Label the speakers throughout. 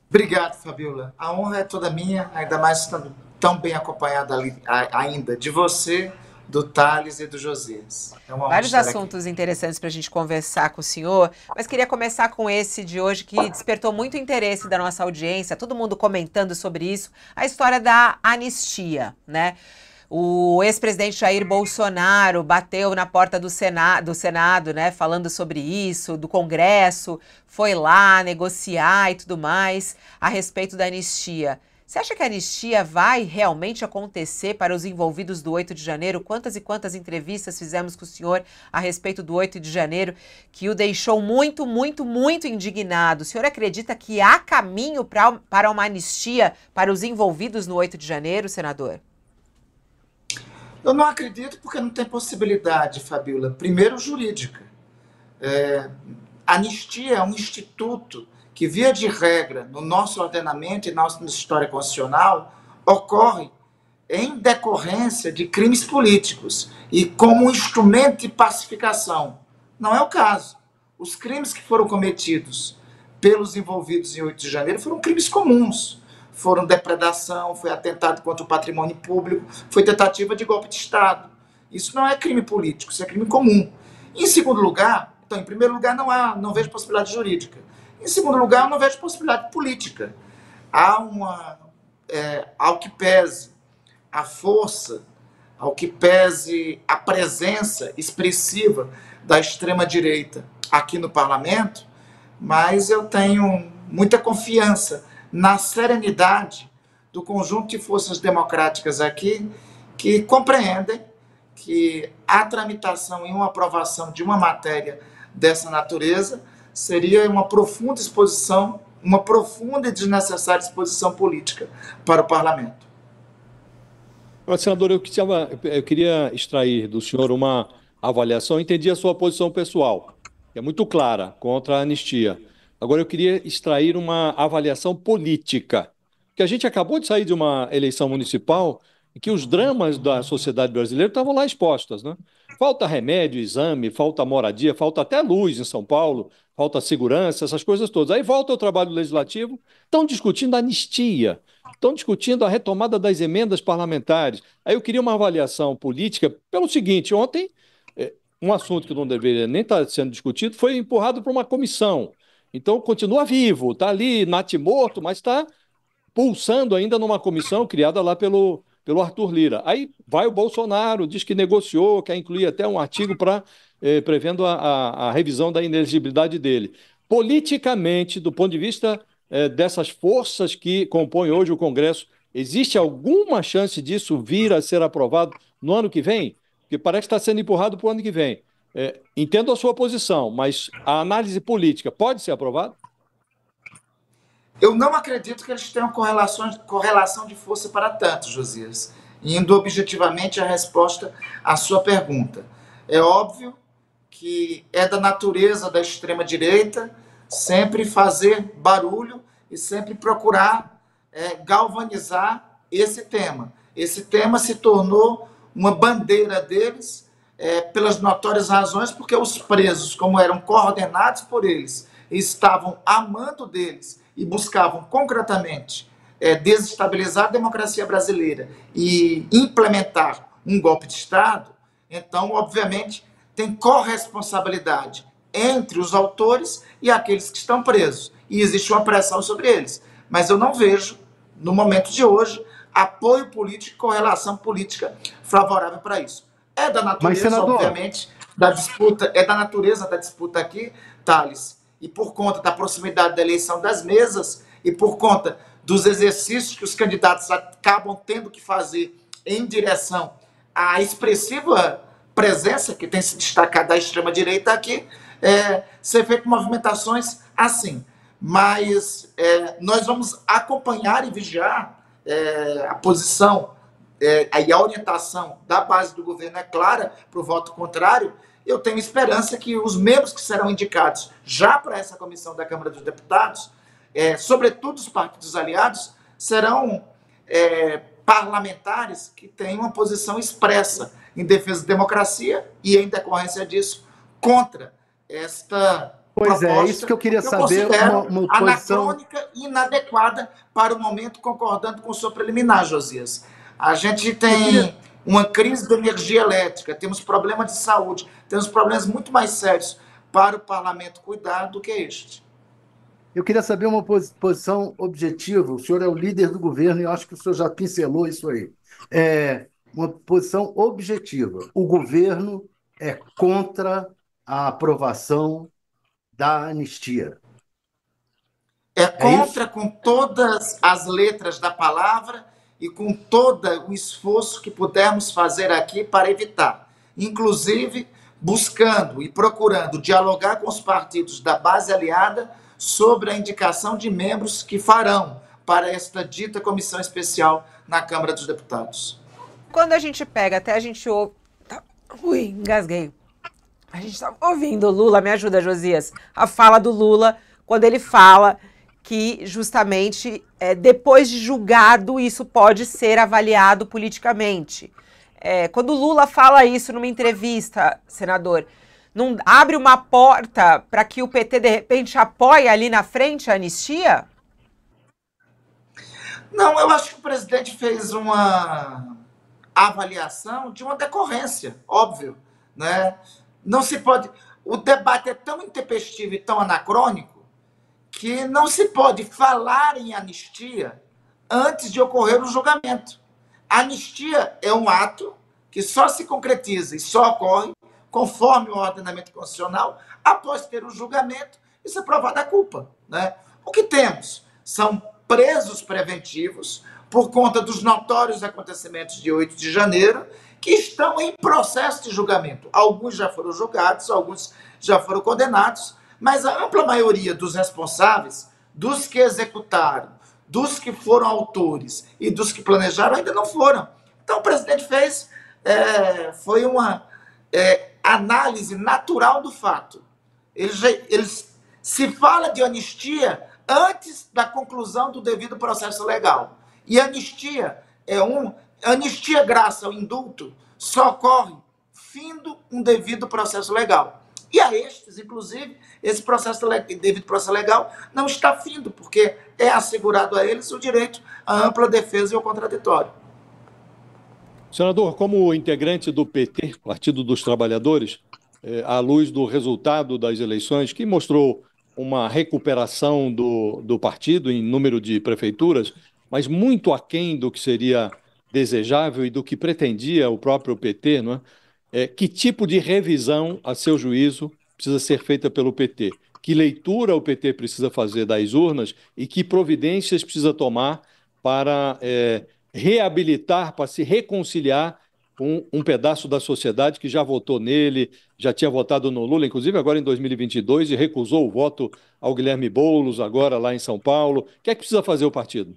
Speaker 1: Obrigado, Fabiola. A honra é toda minha, ainda mais estando tão bem acompanhada ainda de você, do Thales e do Josias. É uma honra
Speaker 2: Vários
Speaker 1: estar aqui.
Speaker 2: assuntos interessantes para a gente conversar com o senhor, mas queria começar com esse de hoje que despertou muito interesse da nossa audiência, todo mundo comentando sobre isso, a história da anistia, né? O ex-presidente Jair Bolsonaro bateu na porta do Senado, né, falando sobre isso, do Congresso, foi lá negociar e tudo mais a respeito da anistia. Você acha que a anistia vai realmente acontecer para os envolvidos do 8 de janeiro? Quantas e quantas entrevistas fizemos com o senhor a respeito do 8 de janeiro, que o deixou muito, muito, muito indignado. O senhor acredita que há caminho para uma anistia para os envolvidos no 8 de janeiro, senador?
Speaker 1: Eu não acredito porque não tem possibilidade, Fabiola. Primeiro, jurídica. A anistia é um instituto que, via de regra, no nosso ordenamento e na nossa história constitucional, ocorre em decorrência de crimes políticos e como um instrumento de pacificação. Não é o caso. Os crimes que foram cometidos pelos envolvidos em 8 de janeiro foram crimes comuns. Foram depredação, foi atentado contra o patrimônio público, foi tentativa de golpe de Estado. Isso não é crime político, isso é crime comum. Em segundo lugar, então, em primeiro lugar, não vejo possibilidade jurídica. Em segundo lugar, eu não vejo possibilidade política. Ao que pese a força, ao que pese a presença expressiva da extrema-direita aqui no parlamento, mas eu tenho muita confiança na serenidade do conjunto de forças democráticas aqui que compreendem que a tramitação e uma aprovação de uma matéria dessa natureza seria uma profunda exposição, uma profunda e desnecessária exposição política para o parlamento.
Speaker 3: Agora, senador, eu queria extrair do senhor uma avaliação. Eu entendi a sua posição pessoal, que é muito clara contra a anistia. Agora, eu queria extrair uma avaliação política, que a gente acabou de sair de uma eleição municipal em que os dramas da sociedade brasileira estavam lá expostos, né? Falta remédio, exame, falta moradia, falta até luz em São Paulo, falta segurança, essas coisas todas. Aí volta o trabalho legislativo, estão discutindo anistia. Estão discutindo a retomada das emendas parlamentares. Aí eu queria uma avaliação política pelo seguinte: ontem, um assunto que não deveria nem estar sendo discutido foi empurrado para uma comissão. Então, continua vivo, está ali, natimorto, mas está pulsando ainda numa comissão criada lá pelo Arthur Lira. Aí vai o Bolsonaro, diz que negociou, quer incluir até um artigo para prevendo a revisão da inelegibilidade dele. Politicamente, do ponto de vista dessas forças que compõem hoje o Congresso, existe alguma chance disso vir a ser aprovado no ano que vem? Porque parece que está sendo empurrado para o ano que vem. Entendo a sua posição, mas a análise política pode ser aprovada?
Speaker 1: Eu não acredito que eles tenham correlação de força para tanto, Josias. Indo objetivamente a resposta à sua pergunta. É óbvio que é da natureza da extrema-direita sempre fazer barulho e sempre procurar galvanizar esse tema. Esse tema se tornou uma bandeira deles pelas notórias razões, porque os presos, como eram coordenados por eles, estavam amando deles e buscavam concretamente desestabilizar a democracia brasileira e implementar um golpe de Estado, então, obviamente, tem corresponsabilidade entre os autores e aqueles que estão presos. E existe uma pressão sobre eles. Mas eu não vejo, no momento de hoje, apoio político e correlação política favorável para isso. É da
Speaker 4: Mas,
Speaker 1: natureza,
Speaker 4: senador,
Speaker 1: obviamente, da disputa, é da natureza da disputa aqui, Thales, e por conta da proximidade da eleição das mesas e por conta dos exercícios que os candidatos acabam tendo que fazer em direção à expressiva presença que tem se destacado da extrema-direita aqui, ser feito movimentações assim. Mas nós vamos acompanhar e vigiar a posição e a orientação da base do governo é clara para o voto contrário. Eu tenho esperança que os membros que serão indicados já para essa comissão da Câmara dos Deputados, sobretudo os partidos aliados, serão parlamentares que têm uma posição expressa em defesa da democracia e, em decorrência disso, contra esta
Speaker 4: Pois é, isso que eu queria saber, uma posição...
Speaker 1: anacrônica e inadequada para o momento, concordando com o seu preliminar, Josias. A gente tem uma crise de energia elétrica, temos problemas de saúde, temos problemas muito mais sérios para o parlamento cuidar do que este.
Speaker 4: Eu queria saber uma posição objetiva. O senhor é o líder do governo e eu acho que o senhor já pincelou isso aí. Uma posição objetiva. O governo é contra a aprovação da anistia.
Speaker 1: É contra com todas as letras da palavra e com todo o esforço que pudermos fazer aqui para evitar. Inclusive, buscando e procurando dialogar com os partidos da base aliada sobre a indicação de membros que farão para esta dita comissão especial na Câmara dos Deputados.
Speaker 2: Quando a gente pega, até a gente ouve... Ui, engasguei. A gente está ouvindo o Lula, me ajuda, Josias, a fala do Lula, quando ele fala que justamente depois de julgado isso pode ser avaliado politicamente. Quando o Lula fala isso numa entrevista, senador, não abre uma porta para que o PT, de repente, apoie ali na frente a anistia?
Speaker 1: Não, eu acho que o presidente fez uma avaliação de uma decorrência, óbvio, né? Não se pode... O debate é tão intempestivo e tão anacrônico que não se pode falar em anistia antes de ocorrer o julgamento. A anistia é um ato que só se concretiza e só ocorre conforme o ordenamento constitucional após ter o julgamento e ser provada a culpa, né? O que temos são presos preventivos por conta dos notórios acontecimentos de 8 de janeiro que estão em processo de julgamento. Alguns já foram julgados, alguns já foram condenados, mas a ampla maioria dos responsáveis, dos que executaram, dos que foram autores e dos que planejaram ainda não foram. Então o presidente fez, foi uma análise natural do fato. Ele se fala de anistia antes da conclusão do devido processo legal. E anistia anistia graças ao indulto só ocorre findo um devido processo legal. E a estes, inclusive, esse devido processo legal não está findo, porque é assegurado a eles o direito à ampla defesa e ao contraditório.
Speaker 3: Senador, como integrante do PT, Partido dos Trabalhadores, à luz do resultado das eleições, que mostrou uma recuperação do partido em número de prefeituras, mas muito aquém do que seria desejável e do que pretendia o próprio PT, não é? Que tipo de revisão, a seu juízo, precisa ser feita pelo PT? Que leitura o PT precisa fazer das urnas e que providências precisa tomar para reabilitar, para se reconciliar com um pedaço da sociedade que já votou nele, já tinha votado no Lula, inclusive agora em 2022, e recusou o voto ao Guilherme Boulos, agora lá em São Paulo. O que é que precisa fazer o partido?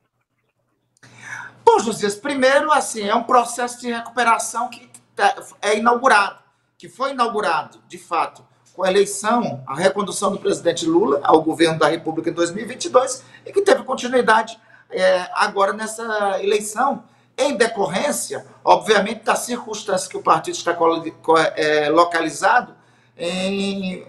Speaker 1: Bom, Josias, primeiro, assim, é um processo de recuperação que é inaugurado, que foi inaugurado, de fato, com a eleição, a recondução do presidente Lula ao governo da República em 2022 e que teve continuidade agora nessa eleição, em decorrência, obviamente, da circunstância que o partido está localizado em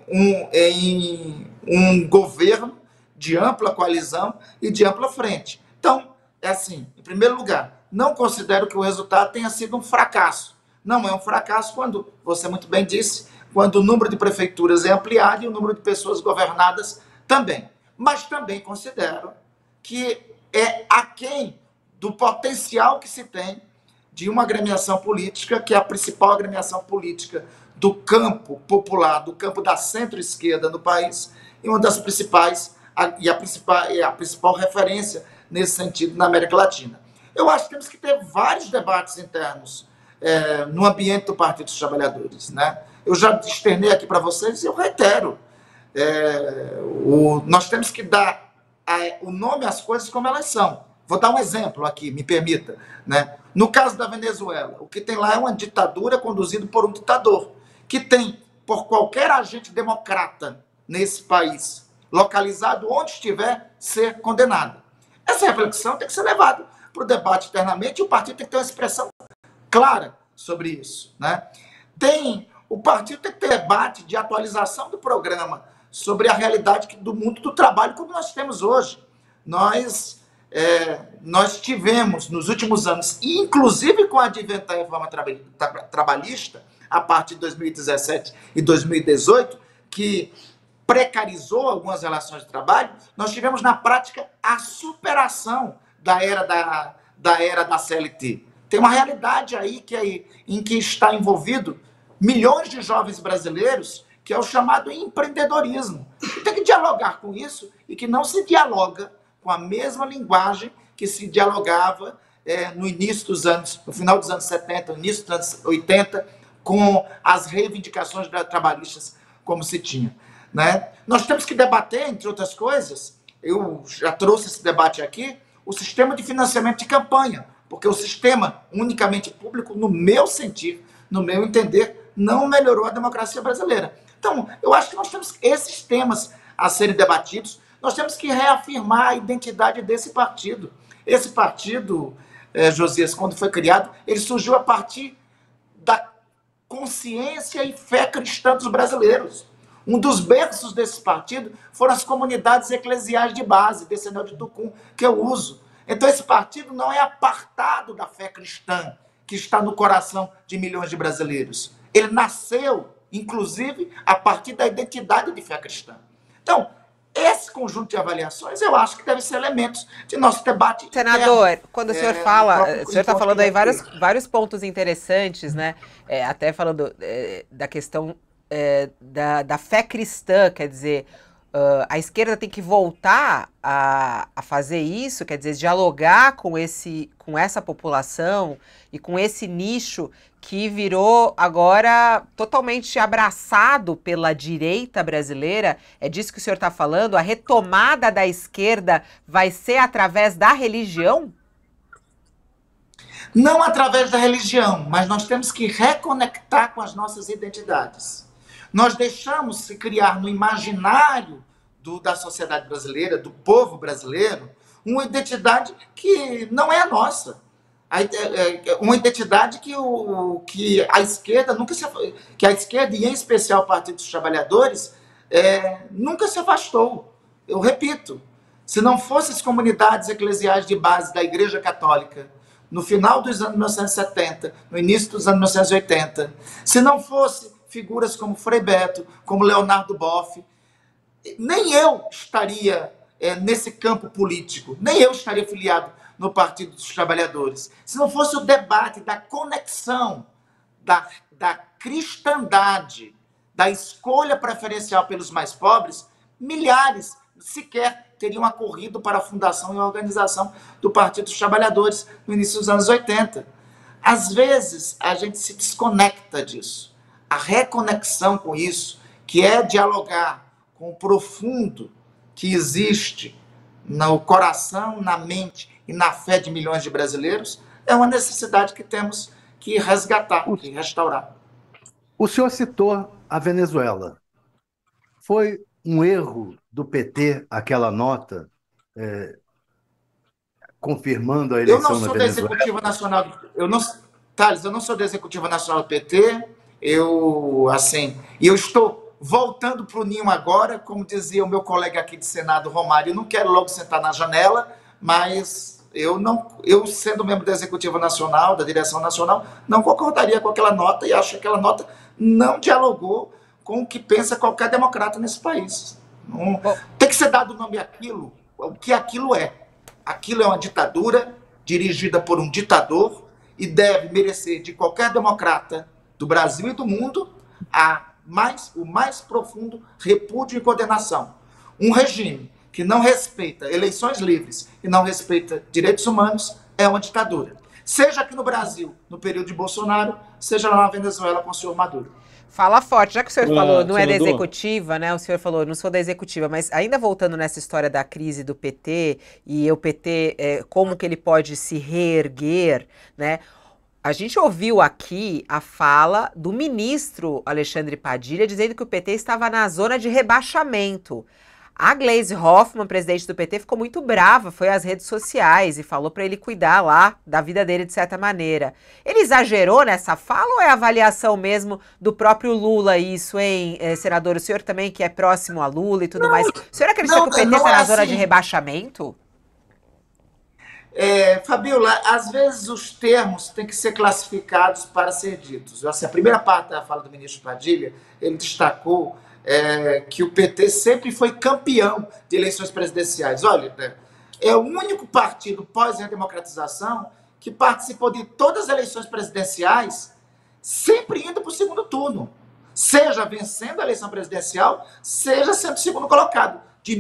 Speaker 1: um governo de ampla coalizão e de ampla frente. Então, assim, em primeiro lugar, não considero que o resultado tenha sido um fracasso. Não é um fracasso quando, você muito bem disse, quando o número de prefeituras é ampliado e o número de pessoas governadas também. Mas também considero que é aquém do potencial que se tem de uma agremiação política, que é a principal agremiação política do campo popular, do campo da centro-esquerda no país, e uma das principais, a principal referência nesse sentido na América Latina. Eu acho que temos que ter vários debates internos no ambiente do Partido dos Trabalhadores, né? Eu já externei aqui para vocês e eu reitero. Nós temos que dar o nome às coisas como elas são. Vou dar um exemplo aqui, me permita, né? No caso da Venezuela, o que tem lá é uma ditadura conduzida por um ditador, que tem, por qualquer agente democrata nesse país, localizado onde estiver, ser condenado. Essa reflexão tem que ser levada para o debate internamente e o partido tem que ter uma expressão clara sobre isso, né? O partido tem que ter debate de atualização do programa sobre a realidade do mundo do trabalho como nós temos hoje. Nós tivemos, nos últimos anos, e inclusive com a advento da reforma trabalhista, a partir de 2017 e 2018, que precarizou algumas relações de trabalho, nós tivemos, na prática, a superação da era da CLT. Tem uma realidade aí em que está envolvido milhões de jovens brasileiros, que é o chamado empreendedorismo. E tem que dialogar com isso e que não se dialoga com a mesma linguagem que se dialogava no final dos anos 70, no início dos anos 80, com as reivindicações trabalhistas como se tinha. Né? Nós temos que debater, entre outras coisas, eu já trouxe esse debate aqui, o sistema de financiamento de campanha, porque o sistema unicamente público, no meu sentir, no meu entender, não melhorou a democracia brasileira. Então, eu acho que nós temos esses temas a serem debatidos, nós temos que reafirmar a identidade desse partido. Esse partido, Josias, quando foi criado, ele surgiu a partir da consciência e fé cristã dos brasileiros. Um dos berços desse partido foram as comunidades eclesiais de base, desse anel de Tucum, que eu uso. Então, esse partido não é apartado da fé cristã, que está no coração de milhões de brasileiros. Ele nasceu, inclusive, a partir da identidade de fé cristã. Então, esse conjunto de avaliações, eu acho que deve ser elementos de nosso debate.
Speaker 2: Senador, quando o senhor fala, o senhor está falando aí vários pontos interessantes, né? Até falando da questão da fé cristã, quer dizer, a esquerda tem que voltar a fazer isso, quer dizer, dialogar com essa população e com esse nicho que virou agora totalmente abraçado pela direita brasileira. É disso que o senhor está falando? A retomada da esquerda vai ser através da religião?
Speaker 1: Não através da religião, mas nós temos que reconectar com as nossas identidades. Nós deixamos se criar no imaginário da sociedade brasileira, do povo brasileiro, uma identidade que não é a nossa. Uma identidade que a esquerda e em especial o Partido dos Trabalhadores nunca se afastou. Eu repito, se não fossem as comunidades eclesiais de base da Igreja Católica no final dos anos 1970, no início dos anos 1980, se não fosse figuras como Frei Beto, como Leonardo Boff, nem eu estaria nesse campo político, nem eu estaria filiado no Partido dos Trabalhadores. Se não fosse o debate da conexão da cristandade, da escolha preferencial pelos mais pobres, milhares sequer teriam acorrido para a fundação e a organização do Partido dos Trabalhadores no início dos anos 80. Às vezes, a gente se desconecta disso. A reconexão com isso, que é dialogar com o profundo que existe no coração, na mente e na fé de milhões de brasileiros, é uma necessidade que temos que resgatar, que restaurar.
Speaker 4: O senhor citou a Venezuela. Foi um erro do PT aquela nota confirmando a eleição na Venezuela?
Speaker 1: Eu não sou da Executiva Nacional. Thales, eu não sou da Executiva Nacional do PT. Eu estou voltando para o ninho agora, como dizia o meu colega aqui de Senado, Romário, eu não quero logo sentar na janela, mas eu sendo membro da Executiva Nacional, da Direção Nacional, não concordaria com aquela nota e acho que aquela nota não dialogou com o que pensa qualquer democrata nesse país. Tem que ser dado o nome àquilo, o que aquilo é. Aquilo é uma ditadura dirigida por um ditador e deve merecer de qualquer democrata do Brasil e do mundo o mais profundo repúdio e condenação. Um regime que não respeita eleições livres e não respeita direitos humanos é uma ditadura. Seja aqui no Brasil, no período de Bolsonaro, seja lá na Venezuela com o senhor Maduro.
Speaker 2: Fala forte, já que o senhor falou, não é da executiva, né? O senhor falou, não sou da executiva, mas ainda voltando nessa história da crise do PT e o PT, como que ele pode se reerguer, né? A gente ouviu aqui a fala do ministro Alexandre Padilha dizendo que o PT estava na zona de rebaixamento. A Gleisi Hoffmann, presidente do PT, ficou muito brava, foi às redes sociais e falou para ele cuidar lá da vida dele de certa maneira. Ele exagerou nessa fala ou é avaliação mesmo do próprio Lula isso, hein, senador? O senhor também que é próximo a Lula e tudo mais. O senhor acredita que o PT está na zona de rebaixamento?
Speaker 1: Fabiola, às vezes os termos têm que ser classificados para ser ditos. Assim, a primeira parte da fala do ministro Padilha, ele destacou que o PT sempre foi campeão de eleições presidenciais. Olha, é o único partido pós-redemocratização que participou de todas as eleições presidenciais sempre indo para o segundo turno, seja vencendo a eleição presidencial, seja sendo segundo colocado. De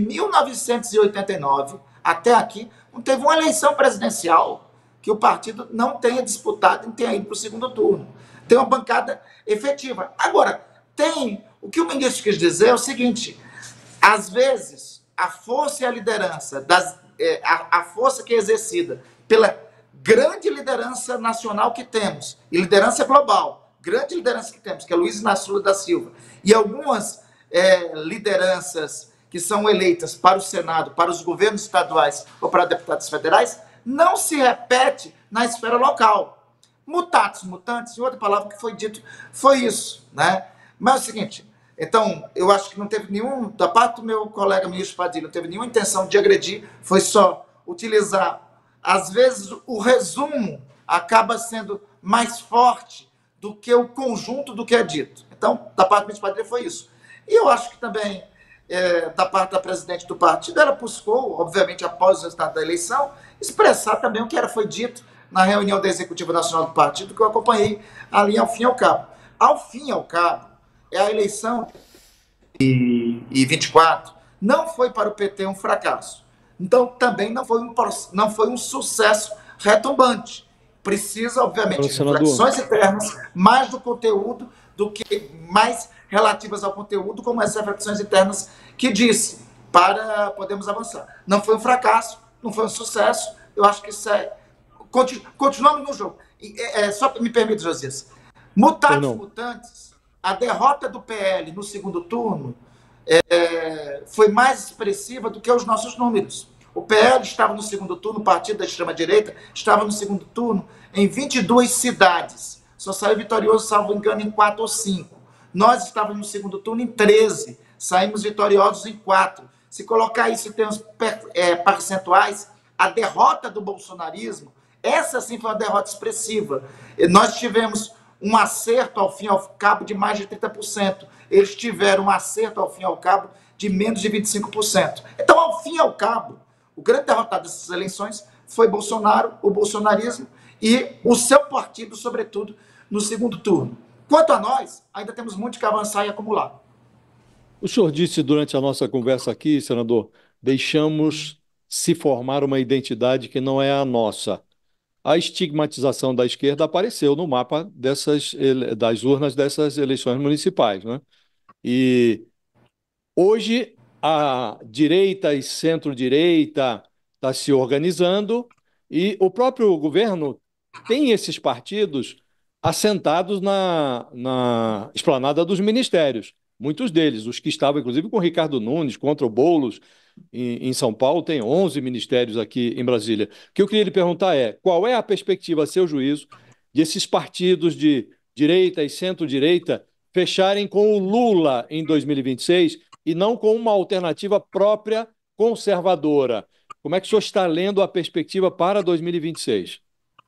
Speaker 1: 1989 até aqui, não teve uma eleição presidencial que o partido não tenha disputado e tenha ido para o segundo turno. Tem uma bancada efetiva. Agora, o que o ministro quis dizer é o seguinte: às vezes, a força e a liderança, a força que é exercida pela grande liderança nacional que temos, e liderança global, grande liderança que temos, que é Luiz Inácio Lula da Silva, e algumas lideranças que são eleitas para o Senado, para os governos estaduais ou para deputados federais, não se repete na esfera local. Mutatis mutandis, outra palavra que foi dito, foi isso, né? Mas é o seguinte, então, eu acho que não teve da parte do meu colega ministro Padilha, não teve nenhuma intenção de agredir, foi só utilizar, às vezes o resumo acaba sendo mais forte do que o conjunto do que é dito. Então, da parte do ministro Padilha foi isso. E eu acho que também, da parte da presidente do partido, ela buscou, obviamente, após o resultado da eleição, expressar também o que foi dito na reunião da Executiva Nacional do Partido, que eu acompanhei ali ao fim e ao cabo. Ao fim e ao cabo, a eleição de 24 não foi para o PT um fracasso. Então, também não foi um sucesso retumbante. Precisa, obviamente, de reflexões internas, mais do conteúdo, do que mais relativas ao conteúdo, como essas reflexões internas que disse, para podermos avançar. Não foi um fracasso, não foi um sucesso, eu acho que isso continuamos no jogo. Só me permite, Josias, mutatis mutandis, a derrota do PL no segundo turno foi mais expressiva do que os nossos números. O PL estava no segundo turno, o partido da extrema-direita estava no segundo turno em 22 cidades. Só saiu vitorioso, salvo engano, em 4 ou 5. Nós estávamos no segundo turno em 13, saímos vitoriosos em 4. Se colocar isso em termos percentuais, a derrota do bolsonarismo, essa sim foi uma derrota expressiva. Nós tivemos um acerto ao fim e ao cabo de mais de 30%. Eles tiveram um acerto ao fim e ao cabo de menos de 25%. Então, ao fim e ao cabo, o grande derrotado dessas eleições foi Bolsonaro, o bolsonarismo e o seu partido, sobretudo, no segundo turno. Quanto a nós, ainda temos muito que avançar e acumular.
Speaker 3: O senhor disse durante a nossa conversa aqui, senador, deixamos se formar uma identidade que não é a nossa. A estigmatização da esquerda apareceu no mapa das urnas dessas eleições municipais, né? E hoje a direita e centro-direita está se organizando e o próprio governo tem esses partidos assentados na esplanada dos ministérios. Muitos deles, os que estavam, inclusive, com o Ricardo Nunes, contra o Boulos, em São Paulo, tem 11 ministérios aqui em Brasília. O que eu queria lhe perguntar qual é a perspectiva, a seu juízo, de esses partidos de direita e centro-direita fecharem com o Lula em 2026 e não com uma alternativa própria conservadora? Como é que o senhor está lendo a perspectiva para 2026?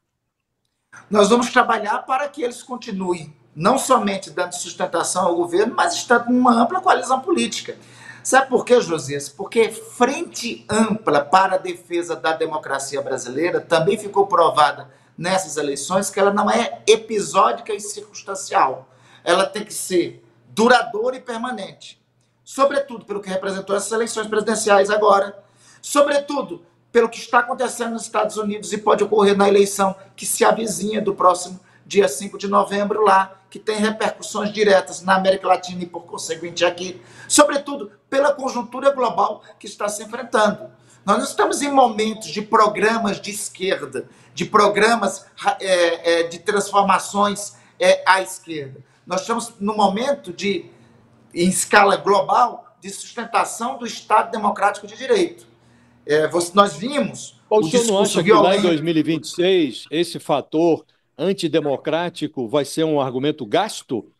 Speaker 1: Nós vamos trabalhar para que eles continuem, não somente dando sustentação ao governo, mas estando numa ampla coalizão política. Sabe por quê, Josias? Porque frente ampla para a defesa da democracia brasileira também ficou provada nessas eleições que ela não é episódica e circunstancial. Ela tem que ser duradoura e permanente. Sobretudo pelo que representou essas eleições presidenciais agora. Sobretudo pelo que está acontecendo nos Estados Unidos e pode ocorrer na eleição que se avizinha do próximo dia 5 de novembro lá, que tem repercussões diretas na América Latina e, por conseguinte, aqui. Sobretudo pela conjuntura global que está se enfrentando. Nós não estamos em momentos de programas de esquerda, de programas de transformações à esquerda. Nós estamos no momento em escala global, de sustentação do Estado Democrático de Direito. Nós vimos
Speaker 3: O
Speaker 1: o
Speaker 3: senhor não
Speaker 1: discurso
Speaker 3: acha que lá em
Speaker 1: violento.
Speaker 3: 2026 esse fator antidemocrático vai ser um argumento gasto?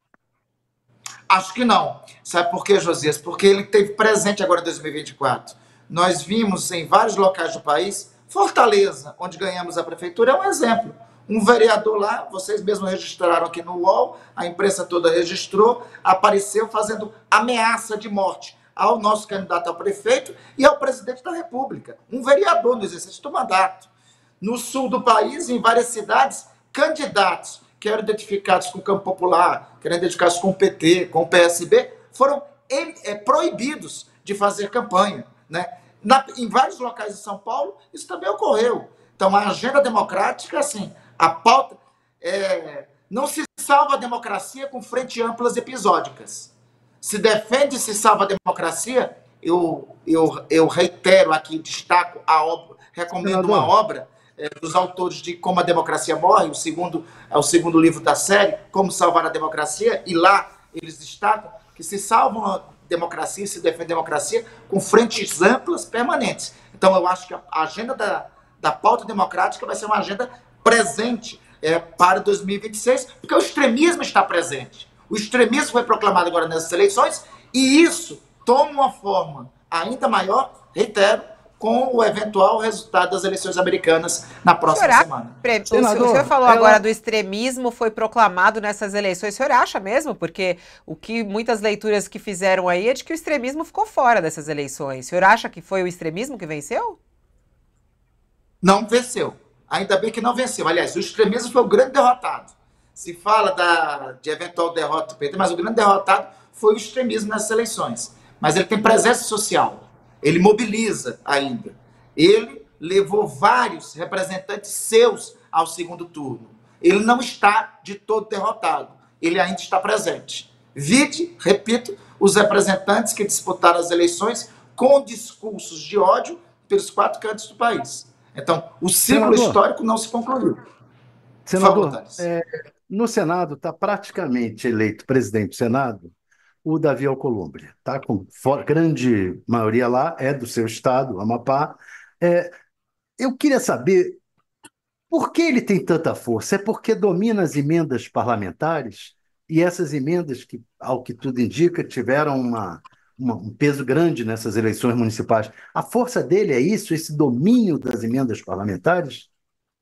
Speaker 1: Acho que não. Sabe por quê, Josias? Porque ele teve presente agora em 2024. Nós vimos em vários locais do país, Fortaleza, onde ganhamos a prefeitura, é um exemplo. Um vereador lá, vocês mesmos registraram aqui no UOL, a imprensa toda registrou, apareceu fazendo ameaça de morte ao nosso candidato a prefeito e ao presidente da República. Um vereador no exercício do mandato. No sul do país, em várias cidades, candidatos que eram identificados com o campo popular, que eram identificados com o PT, com o PSB, foram proibidos de fazer campanha, né? Em vários locais de São Paulo, isso também ocorreu. Então, a agenda democrática, assim, a pauta... não se salva a democracia com frente amplas episódicas. Se defende e se salva a democracia, eu reitero aqui, destaco a obra, recomendo uma obra dos autores de Como a Democracia Morre, é o segundo livro da série, Como Salvar a Democracia, e lá eles destacam que se salvam a democracia, se defende a democracia com frentes amplas permanentes. Então, eu acho que a agenda da pauta democrática vai ser uma agenda presente para 2026, porque o extremismo está presente. O extremismo foi proclamado agora nessas eleições e isso toma uma forma ainda maior, reitero, com o eventual resultado das eleições americanas na próxima semana.
Speaker 2: O senhor falou agora do extremismo foi proclamado nessas eleições. O senhor acha mesmo? Porque o que muitas leituras que fizeram aí é de que o extremismo ficou fora dessas eleições. O senhor acha que foi o extremismo que venceu?
Speaker 1: Não venceu. Ainda bem que não venceu. Aliás, o extremismo foi o grande derrotado. Se fala de eventual derrota do PT, mas o grande derrotado foi o extremismo nessas eleições. Mas ele tem presença social. Ele mobiliza ainda. Ele levou vários representantes seus ao segundo turno. Ele não está de todo derrotado. Ele ainda está presente. Vide, repito, os representantes que disputaram as eleições com discursos de ódio pelos 4 cantos do país. Então, o ciclo histórico não se concluiu.
Speaker 4: Senador, no Senado está praticamente eleito presidente do Senado o Davi Alcolumbre, tá? Com grande maioria lá é do seu estado, Amapá. Eu queria saber por que ele tem tanta força. É porque domina as emendas parlamentares e essas emendas que, ao que tudo indica, tiveram um peso grande nessas eleições municipais. A força dele é isso, esse domínio das emendas parlamentares?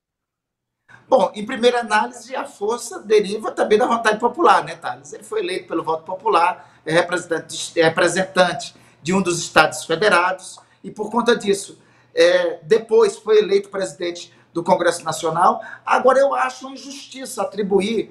Speaker 1: Bom, em primeira análise, a força deriva também da vontade popular, né, Thales? Ele foi eleito pelo voto popular, é representante de um dos Estados Federados, e por conta disso, depois foi eleito presidente do Congresso Nacional. Agora, eu acho uma injustiça atribuir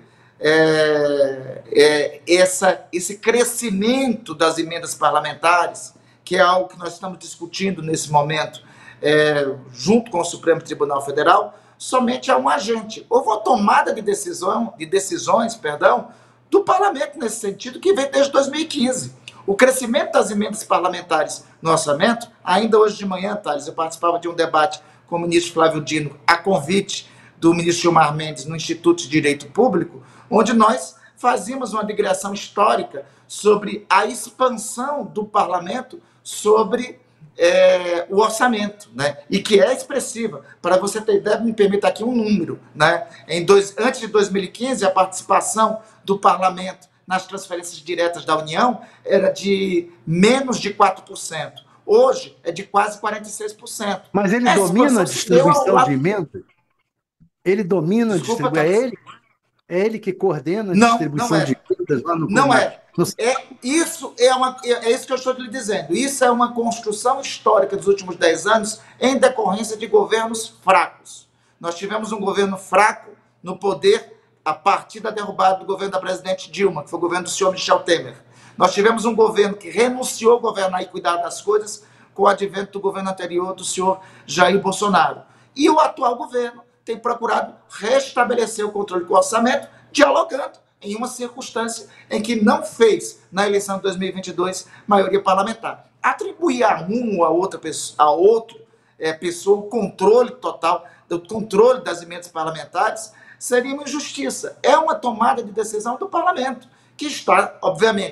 Speaker 1: esse crescimento das emendas parlamentares, que é algo que nós estamos discutindo nesse momento, junto com o Supremo Tribunal Federal, somente a um agente. Houve uma tomada de decisões do parlamento nesse sentido, que vem desde 2015. O crescimento das emendas parlamentares no orçamento, ainda hoje de manhã, Thales, eu participava de um debate com o ministro Flávio Dino, a convite do ministro Gilmar Mendes, no Instituto de Direito Público, onde nós fazíamos uma digressão histórica sobre a expansão do parlamento sobre o orçamento, né? E que é expressiva. Para você ter ideia, me permita aqui um número, né? Antes de 2015, a participação do parlamento nas transferências diretas da União era de menos de 4%. Hoje é de quase 46%.
Speaker 4: Mas ele domina a distribuição de emendas? Ele domina a distribuição? É ele que coordena a distribuição de emendas lá no
Speaker 1: Não é. Isso que eu estou lhe dizendo. Isso é uma construção histórica dos últimos 10 anos em decorrência de governos fracos. Nós tivemos um governo fraco no poder a partir da derrubada do governo da presidente Dilma, que foi o governo do senhor Michel Temer. Nós tivemos um governo que renunciou a governar e cuidar das coisas com o advento do governo anterior do senhor Jair Bolsonaro. E o atual governo tem procurado restabelecer o controle com o orçamento, dialogando em uma circunstância em que não fez, na eleição de 2022, maioria parlamentar. Atribuir a um ou a outra pessoa o controle total, do controle das emendas parlamentares, seria uma injustiça. É uma tomada de decisão do parlamento, que está, obviamente,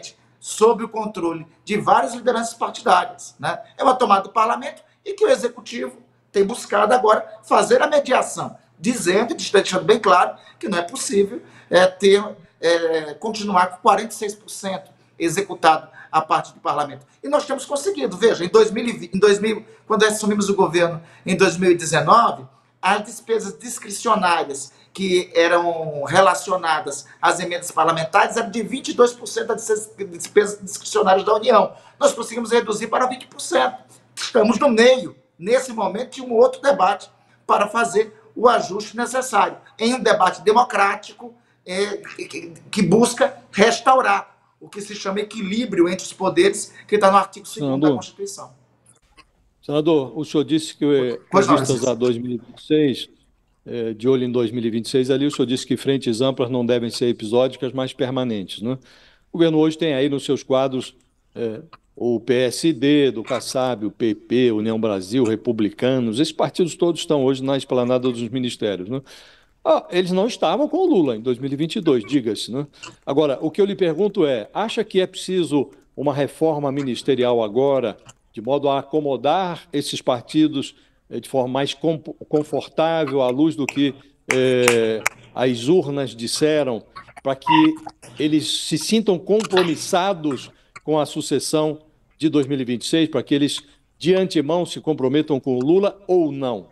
Speaker 1: sob o controle de várias lideranças partidárias, né? É uma tomada do parlamento e que o executivo tem buscado agora fazer a mediação, dizendo, deixando bem claro, que não é possível continuar com 46% executado a parte do parlamento. E nós temos conseguido. Veja, quando assumimos o governo em 2019, as despesas discricionárias que eram relacionadas às emendas parlamentares eram de 22% das despesas discricionárias da União. Nós conseguimos reduzir para 20%. Estamos no meio, nesse momento, de um outro debate para fazer o ajuste necessário, em um debate democrático que busca restaurar o que se chama equilíbrio entre os poderes, que está no artigo 2º da Constituição.
Speaker 3: Senador, o senhor disse que, com vistas a 2026, de olho em 2026, ali o senhor disse que frentes amplas não devem ser episódicas, mas permanentes, né? O governo hoje tem aí nos seus quadros o PSD, do Kassab, o PP, União Brasil, Republicanos, esses partidos todos estão hoje na esplanada dos ministérios, né? Eles não estavam com o Lula em 2022, diga-se, né? Agora, o que eu lhe pergunto acha que é preciso uma reforma ministerial agora, de modo a acomodar esses partidos de forma mais confortável, à luz do que as urnas disseram, para que eles se sintam compromissados com a sucessão de 2026, para que eles, de antemão, se comprometam com o Lula ou não?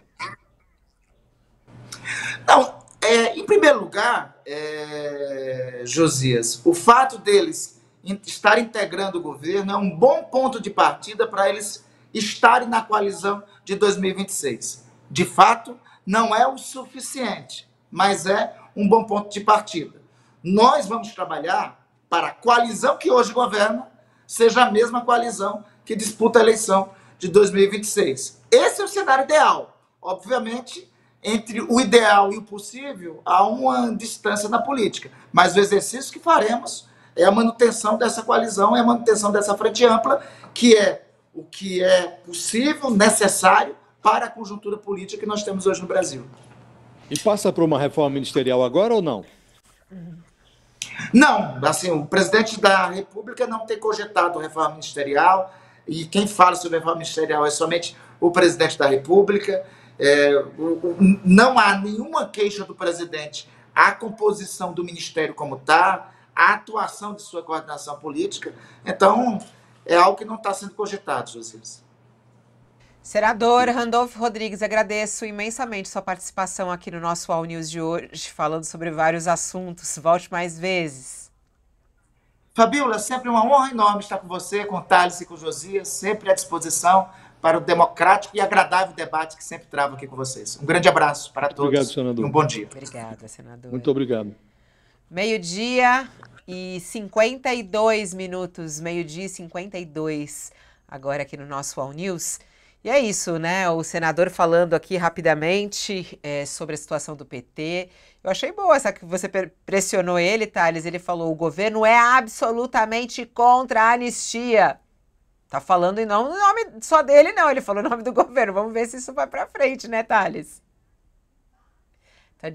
Speaker 1: Não, em primeiro lugar, Josias, o fato deles estar integrando o governo é um bom ponto de partida para eles estarem na coalizão de 2026. De fato, não é o suficiente, mas é um bom ponto de partida. Nós vamos trabalhar para a coalizão que hoje governa seja a mesma coalizão que disputa a eleição de 2026. Esse é o cenário ideal. Obviamente, entre o ideal e o possível, há uma distância na política. Mas o exercício que faremos é a manutenção dessa coalizão, é a manutenção dessa frente ampla, que é o que é possível, necessário para a conjuntura política que nós temos hoje no Brasil.
Speaker 3: E passa por uma reforma ministerial agora ou não?
Speaker 1: Não, assim, o presidente da República não tem cogitado reforma ministerial, e quem fala sobre reforma ministerial é somente o presidente da República. Não há nenhuma queixa do presidente à composição do ministério como está, à atuação de sua coordenação política. Então, é algo que não está sendo cogitado, Josias.
Speaker 2: Senador Randolfo Rodrigues, agradeço imensamente sua participação aqui no nosso All News de hoje, falando sobre vários assuntos. Volte mais vezes.
Speaker 1: Fabíola, sempre uma honra enorme estar com você, com o Thales e com o Josias, sempre à disposição para o democrático e agradável debate que sempre trago aqui com vocês. Um grande abraço para todos.
Speaker 3: Obrigado, senador.
Speaker 1: E um bom dia.
Speaker 2: Obrigada, senador.
Speaker 3: Muito obrigado.
Speaker 2: 12h52, meio-dia e 52, agora aqui no nosso All News. E é isso, né? O senador falando aqui rapidamente sobre a situação do PT. Eu achei boa essa que você pressionou ele, Thales. Ele falou: o governo é absolutamente contra a anistia. Tá falando em nome só dele, não. Ele falou em nome do governo. Vamos ver se isso vai para frente, né, Thales?